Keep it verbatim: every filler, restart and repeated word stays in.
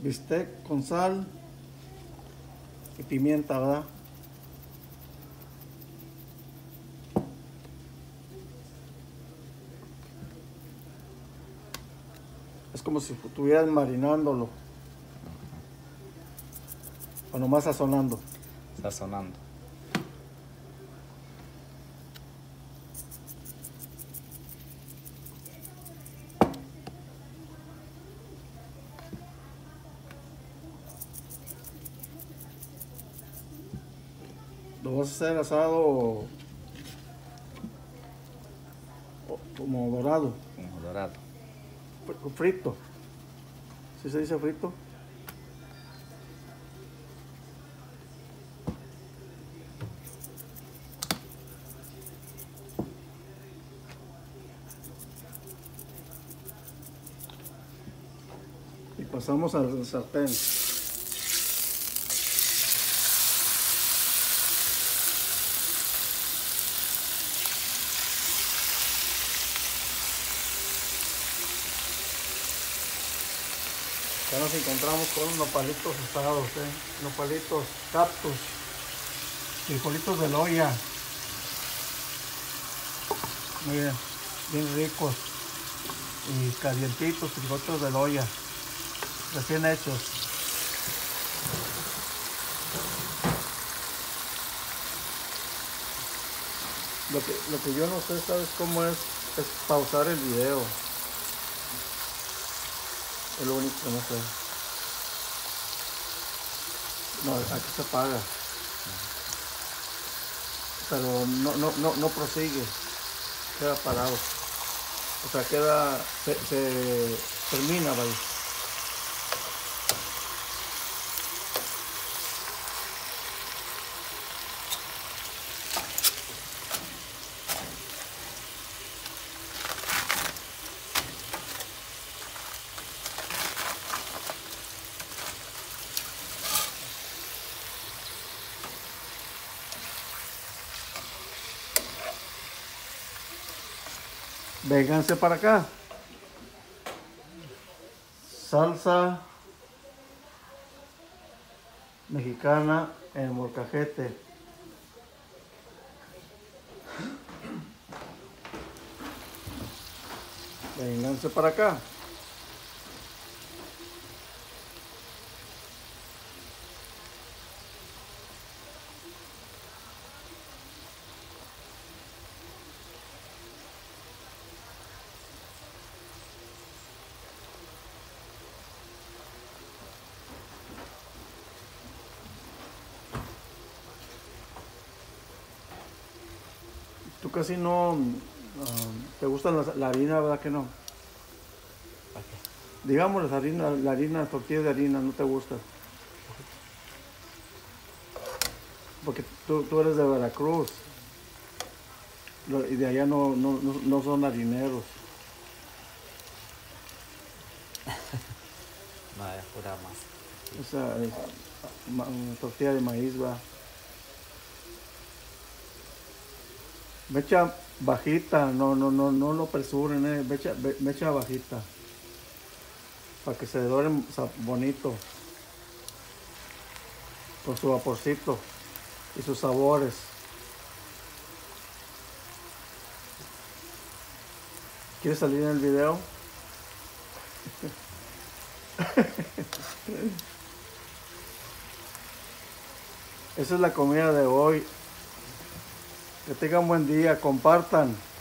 bistec con sal y pimienta, ¿verdad? Es como si estuvieran marinándolo. O nomás sazonando. Sazonando. Lo vas a hacer asado o, o como dorado. Como dorado. Frito. ¿Sí se dice frito? Y pasamos al sartén. Ya nos encontramos con unos palitos asados, ¿eh? Unos palitos cactus, frijolitos de loya. Muy bien, bien ricos y calientitos, frijolitos de loya, recién hechos. Lo que, lo que yo no sé, ¿sabes cómo es? Es pausar el video. Es lo único que no sé. No, aquí se apaga. Pero no, no, no, no prosigue. Queda parado. O sea, queda, se, se termina, vaya. Vénganse para acá. Salsa mexicana en molcajete. Vénganse para acá. Tú casi no uh, te gusta la, la harina, ¿verdad que no? Digamos la harina, la harina, tortilla de harina, no te gusta. Porque tú, tú eres de Veracruz. Y de allá no, no, no, no son harineros. No, es pura masa. Esa es ma, tortilla de maíz, va. Mecha bajita, no, no, no, no lo apresuren, eh. Mecha, mecha bajita. Para que se doren bonito. Con su vaporcito y sus sabores. ¿Quieres salir en el video? Esa es la comida de hoy. Que tengan buen día, compartan.